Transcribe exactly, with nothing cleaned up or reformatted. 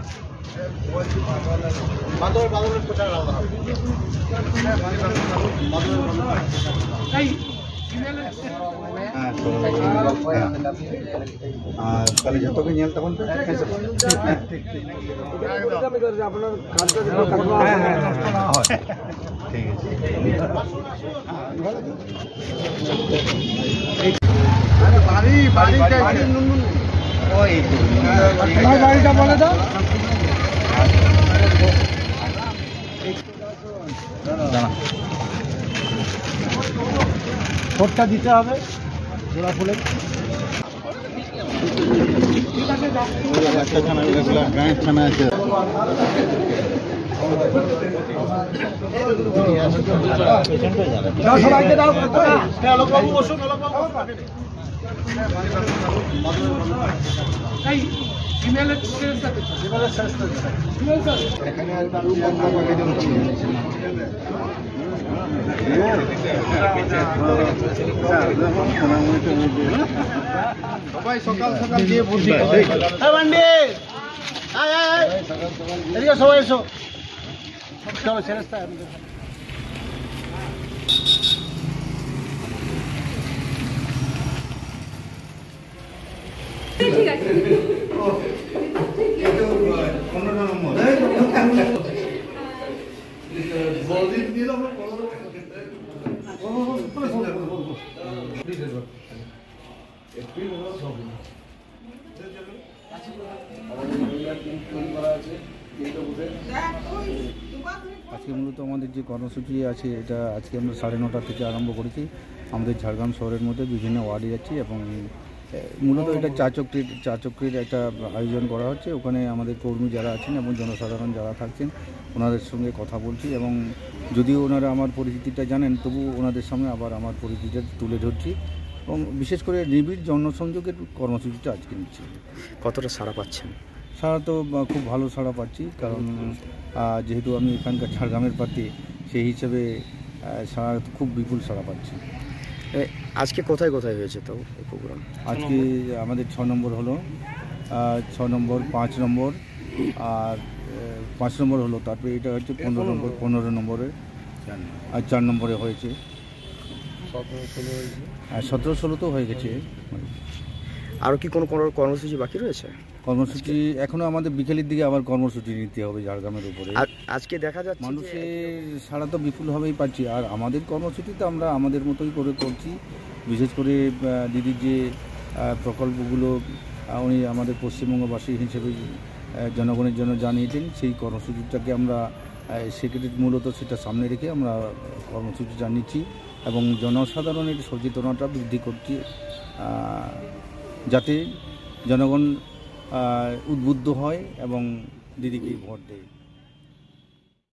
তাহলে যতকে নিয়ে তখন ঠিক আছে বাড়ি বাড়িটা বলে দাও ভোটটা দিতে হবে জোড়া ফুলে একটা থানা গাঁয়ের থানা আছে সবাইকে দাও বাবু বসুন সবাই সকাল সকাল গিয়ে বসে সবাই এসো চলো ছেড়ে ঠিক আছে পনেরো নম্বর আজকে মূলত আমাদের যে কর্মসূচি আছে এটা আজকে আমরা সাড়ে নটা থেকে আরম্ভ করেছি। আমাদের ঝাড়গ্রাম শহরের মধ্যে বিভিন্ন ওয়ার্ডে যাচ্ছি এবং মূলত এটা চা চক্রির চা চক্রির একটা আয়োজন করা হচ্ছে। ওখানে আমাদের কর্মী যারা আছেন এবং জনসাধারণ যারা থাকছেন ওনাদের সঙ্গে কথা বলছি এবং যদিও ওনারা আমার পরিচিতিটা জানেন তবু ওনাদের সামনে আবার আমার পরিচিতিটা তুলে ধরছি এবং বিশেষ করে নিবিড় জনসংযোগের কর্মসূচিটা আজকে নিচ্ছি। কতটা সাড়া পাচ্ছেন? সাড়া তো খুব ভালো সাড়া পাচ্ছি, কারণ যেহেতু আমি এখানকার ঝাড়গ্রামের প্রার্থী সেই হিসেবে সাড়া খুব বিপুল সাড়া পাচ্ছি। আজকে কোথায় কোথায় হয়েছে তো এই প্রোগ্রাম? আজকে আমাদের ছ নম্বর হলো, ছ নম্বর পাঁচ নম্বর আর পাঁচ নম্বর হলো, তারপরে এটা হচ্ছে পনেরো নম্বর পনেরো নম্বরে আর চার নম্বরে হয়েছে, সতেরো ষোলো হয়েছে আর সতেরো ষোলো তো হয়ে গেছে। আরও কি কোনো কোনো কর্মসূচি বাকি রয়েছে? কর্মসূচি এখনও আমাদের বিকেলের দিকে আবার কর্মসূচি নিতে হবে ঝাড়গ্রামের উপরে। আজকে দেখা যাচ্ছে মানুষের সাড়া তো বিপুলভাবেই পাচ্ছি, আর আমাদের কর্মসূচিতে আমরা আমাদের মতোই করে করছি। বিশেষ করে দিদির যে প্রকল্পগুলো উনি আমাদের পশ্চিমবঙ্গবাসী হিসেবে জনগণের জন্য জানিয়েছেন, সেই কর্মসূচিটাকে আমরা সেক্রেটারি মূলত সেটা সামনে রেখে আমরা কর্মসূচি জানিয়েছি এবং জনসাধারণের সচেতনতা বৃদ্ধি করছি যাতে জনগণ উদ্বুদ্ধ হয় এবং দিদিকে ভোট দেয়।